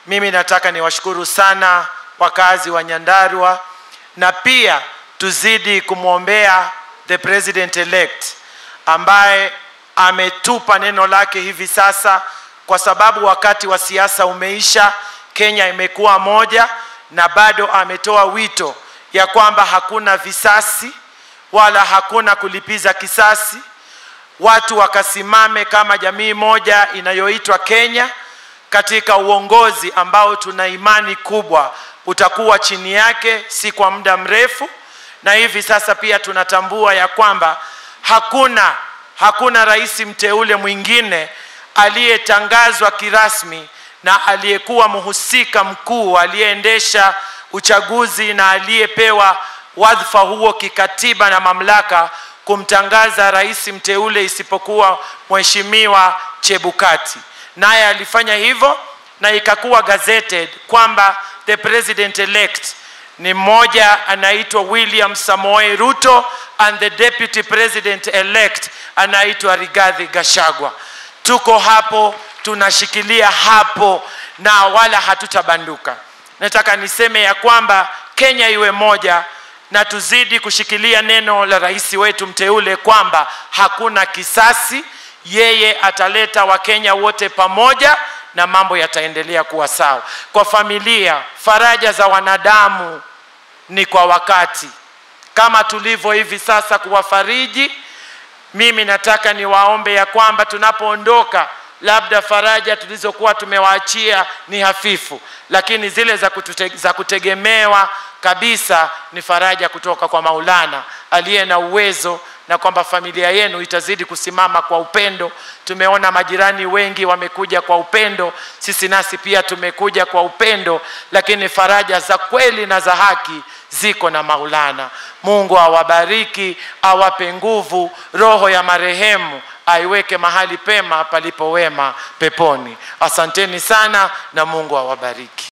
mimi nataka niwashukuru sana wakazi wa Nyandarua, na pia tuzidi kumwombea the president elect ambaye ametupa neno lake hivi sasa, kwa sababu wakati wa siasa umeisha, Kenya imekuwa moja, na bado ametoa wito ya kwamba hakuna visasi wala hakuna kulipiza kisasi. Watu wakasimame kama jamii moja inayoitwa Kenya katika uongozi ambao tuna imani kubwa utakuwa chini yake si kwa muda mrefu. Na hivi sasa pia tunatambua ya kwamba hakuna rais mteule mwingine aliyetangazwa kirasmi na aliyekuwa mhusika mkuu aliyeendesha uchaguzi na aliyepewa wadhifa huo kikatiba na mamlaka kumtangaza rais mteule isipokuwa Mheshimiwa Chebukati. Naye alifanya hivyo na ikakuwa gazetted kwamba the president elect ni mmoja anaitwa William Samoei Ruto and the deputy president elect anaitwa Rigathi Gachagua. Tuko hapo, tunashikilia hapo na wala hatutabanduka. Nataka niseme ya kwamba Kenya iwe moja, na tuzidi kushikilia neno la rais wetu mteule kwamba hakuna kisasi. Yeye ataleta Wakenya wote pamoja na mambo yataendelea kuwa sawa. Kwa familia, faraja za wanadamu ni kwa wakati. Kama tulivyo hivi sasa kuwafariji, mimi nataka niwaombe ya kwamba tunapoondoka, labda faraja tulizokuwa tumewaachia ni hafifu, lakini zile za kutegemewa kabisa ni faraja kutoka kwa Maulana aliye na uwezo, na kwamba familia yenu itazidi kusimama kwa upendo. Tumeona majirani wengi wamekuja kwa upendo, sisi nasi pia tumekuja kwa upendo, lakini faraja za kweli na za haki ziko na Maulana. Mungu awabariki, awape nguvu, roho ya marehemu aiweke mahali pema palipo wema peponi. Asanteni sana na Mungu awabariki.